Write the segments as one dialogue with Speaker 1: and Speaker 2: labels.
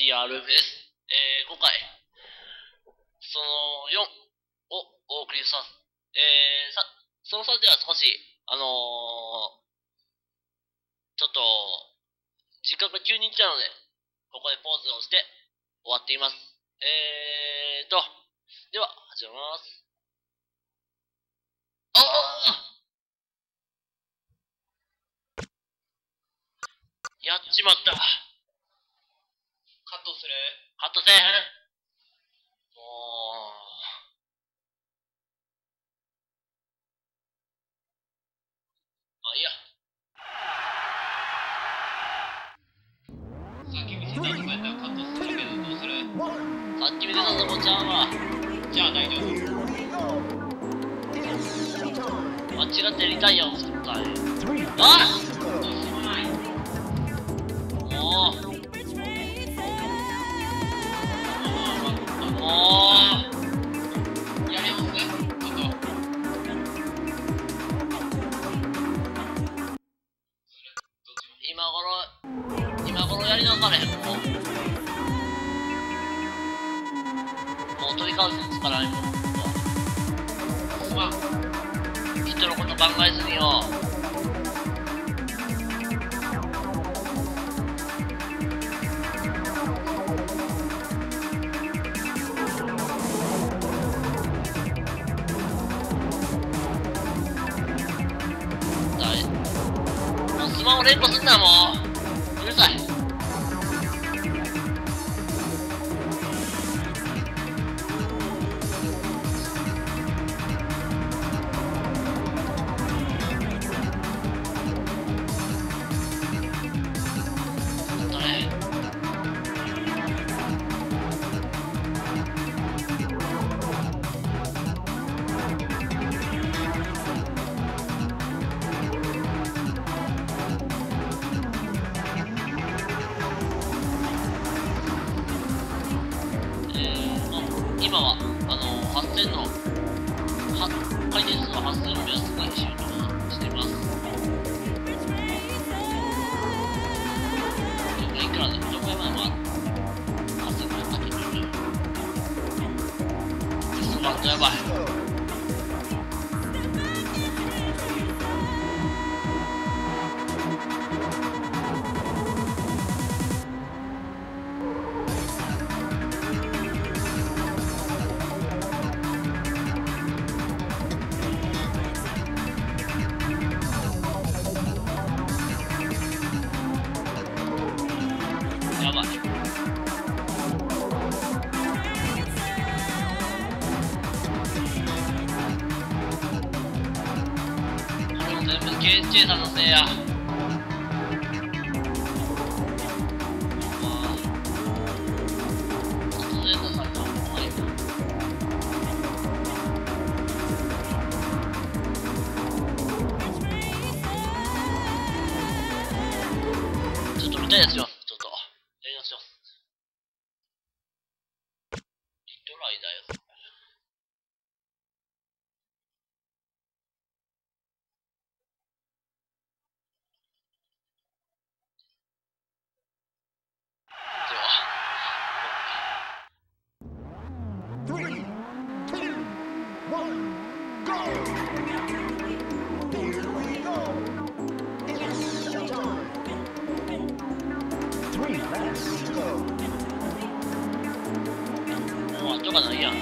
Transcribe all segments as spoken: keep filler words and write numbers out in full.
Speaker 1: ピーアール です。えー、今回、そのよんをお送りします。えー、さ、そのさんでは少し、あのー、ちょっと、時間が急に来たので、ここでポーズをして終わっています。えーと、では、始めます。ああやっちまった。
Speaker 2: カットする？
Speaker 1: カットせえへん。もう、あ、いいや。
Speaker 2: さっき見せたとこやったらカットするけどどうする？
Speaker 1: さっき見てたとこちゃうわ。
Speaker 2: じゃあ大丈夫。
Speaker 1: 間違ってリタイアを作ったね。あっ
Speaker 2: どうしようもない。
Speaker 1: もうも
Speaker 2: やりますちょっと。
Speaker 1: 今頃今頃やり直されへん。もうもう取り返すのつからないもん。もうすまん、人のこと考えずによ。スマホ連呼すんな、もううるさい。どれ今はあのはっせんのは回転数のはっせんを目安にシュートをしています。どこいくらでどこまでもはっせんくらいかけてる。テストバットやばい。やばい。これも全部ケンチェイさんのせいや。突然出されたのも怖いな。ちょっと見たいですよ。ちょっとやり直します。リトライだよ。では
Speaker 3: Three, two, one, go! Here we go! It's showtime! Three, let's go!
Speaker 1: もう後がないやん。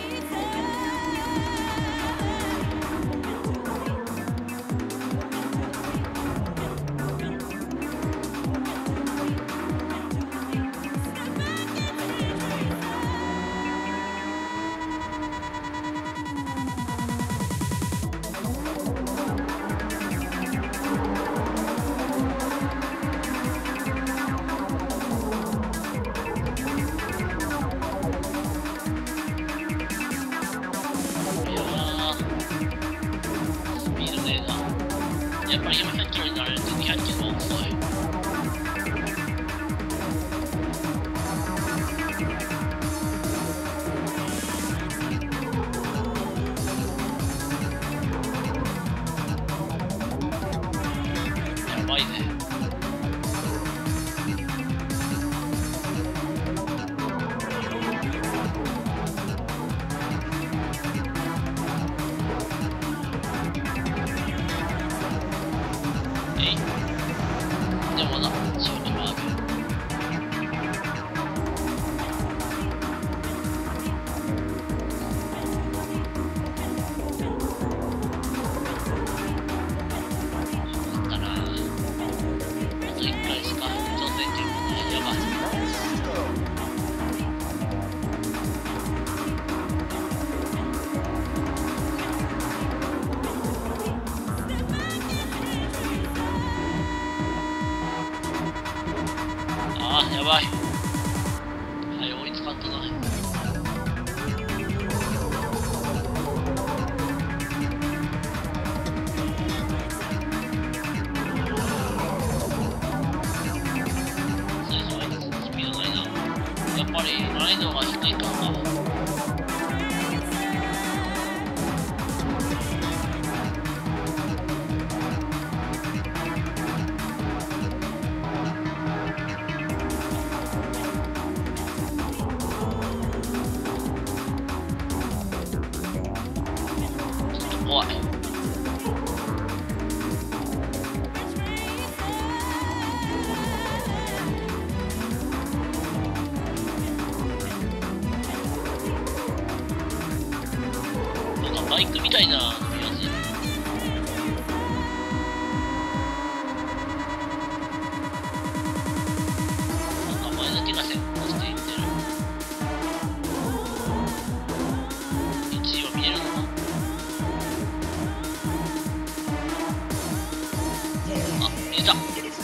Speaker 1: ばい。はい、追いつかったな。最初はスピードないな。やっぱり難易度が低いからな。怖い。なんかバイクみたいな乗りやすい。なんか前だけが先行していってる。いちいは見えるのか。あ、見えた。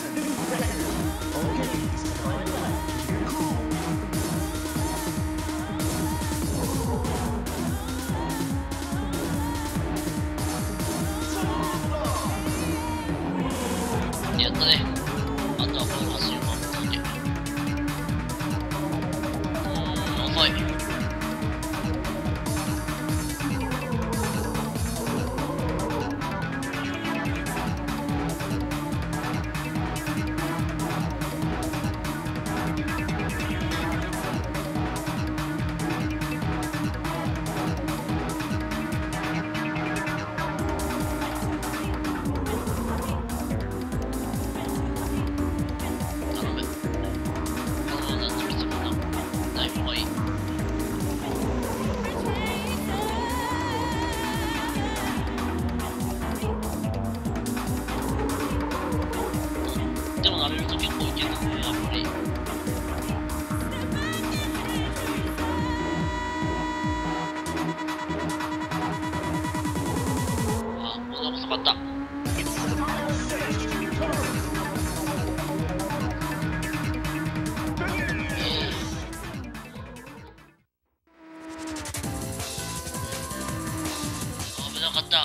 Speaker 1: やったね。あとはこのマシンを守っただけ。うーん、遅い。でも慣れると結構いけるね、やっぱり。あ、こんな遅かった。危なかった。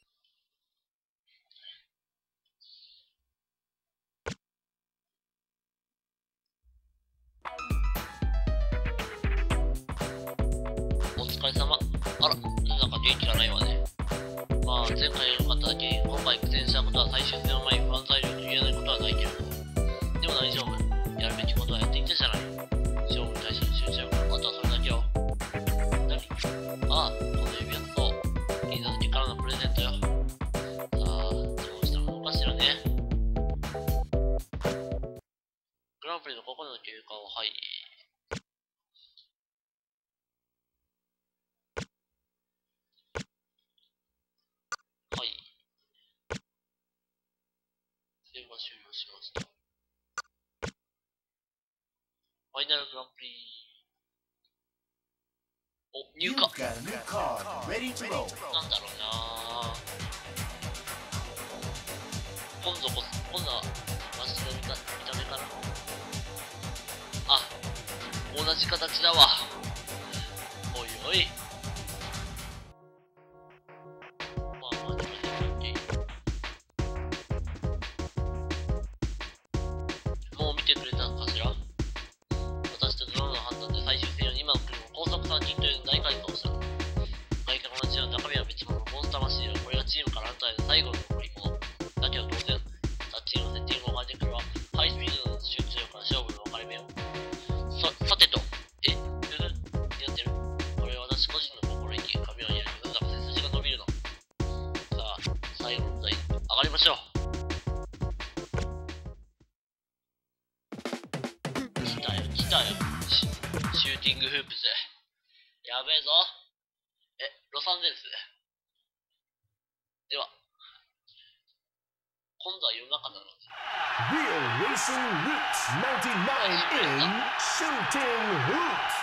Speaker 1: お疲れ様。あら、なんか元気がないわね。まあ、前回良かっただけに、今回苦戦したことは最終戦を前に不安材料と言えないことはないけれど。でも大丈夫。やるべきことはやっていったじゃない。勝負に対しての集中力、あとはそれだけよ。何？ああ、この指輪と、リーダーだけからのプレゼントよ。さあ、どうしたのかしらね。グランプリのここでの経過を、はい。はい。セーブが終了しました。ファイナルグランプリ。お、入荷。なんだろうなぁ。今度こそ、今度は、マシの見た見た目かな。あ、同じ形だわ。おいおい。まあまあ、でもね、もう見てくれたのかしら。私とドローンの判断で最終戦より今の国を高速さんにんという大改造をした。外角の違う中身は別物のモンスターマシンでこれがチームから反対で最後の残り物。だけど当然、タッチングのセッティングを変えてくるは、ハイスピードの集中力から勝負の分かれ目を。さ、さてと、え、ふふってやってる。これは私個人の心意気、髪を入れるとなんだか背筋が伸びるの。さあ、最後の台、上がりましょう。来たよ、来たよ。シ、シューティングフープス。やべえぞ。え、ロサンゼルス。では、今度は夜中なので。
Speaker 4: Real Racing Roots ninety-nine in Shooting Hoops.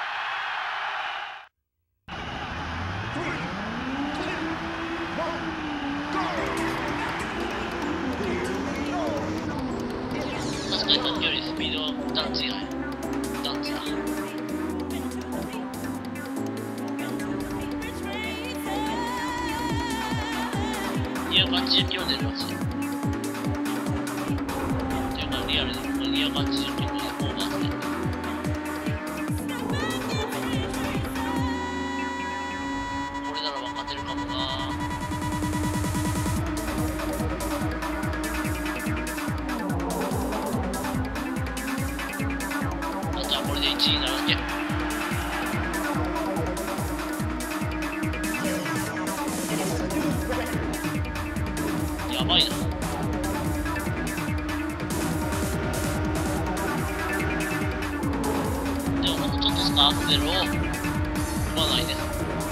Speaker 4: Three, two, one, go!
Speaker 1: 確かにさっきよりスピード段違い。段違い。にひゃくはちじゅっキロ出るらしい。っていうか、リアルでにひゃくはちじゅっキロでオーバーしてる。これならば勝てるかもな。あとはこれでいちいになるだけ。やばいな。でもほんとちょっとしかアクセルを踏まないです。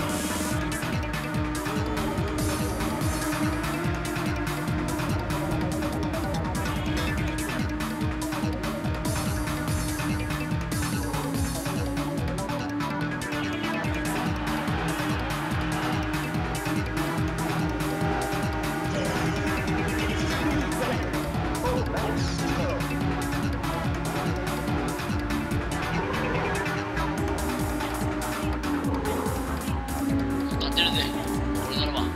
Speaker 1: 勝てるぜ。これならば。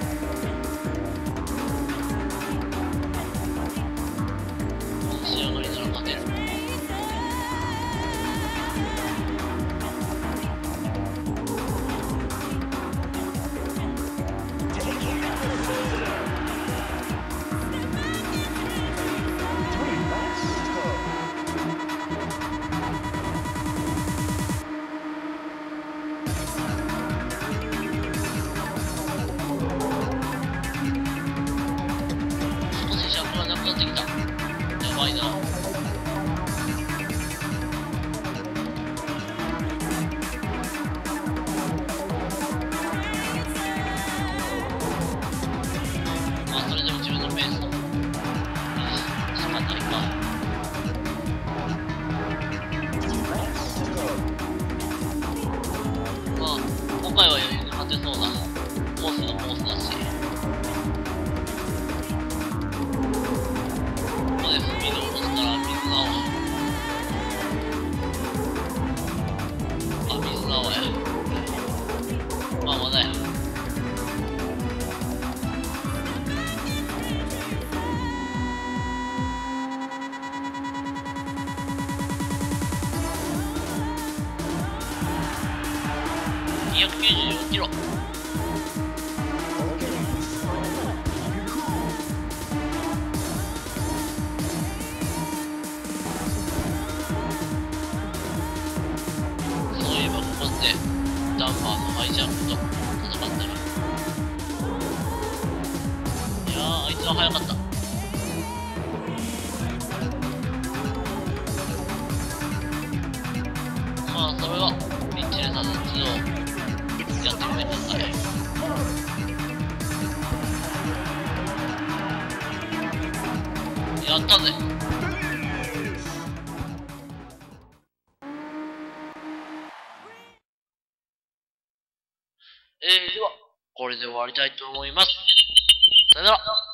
Speaker 1: この仕上がりなら勝てる。少し尺がなくなってきた。やばいな。まあそれでも自分のペースのしかないか。まあ今回は余裕で勝てそうなコースのコースだし、ここでスピードを落としたら水の泡。あ、水の泡や。まあまだや。にひゃくきゅうじゅうよんキロ。そういえばここってダンファーのハイジャンプと戦ってる。いやー、あいつは速かった。まあそれはリッチレーサーズツーをやってみてください。やったぜ。えー、ではこれで終わりたいと思います。さよなら。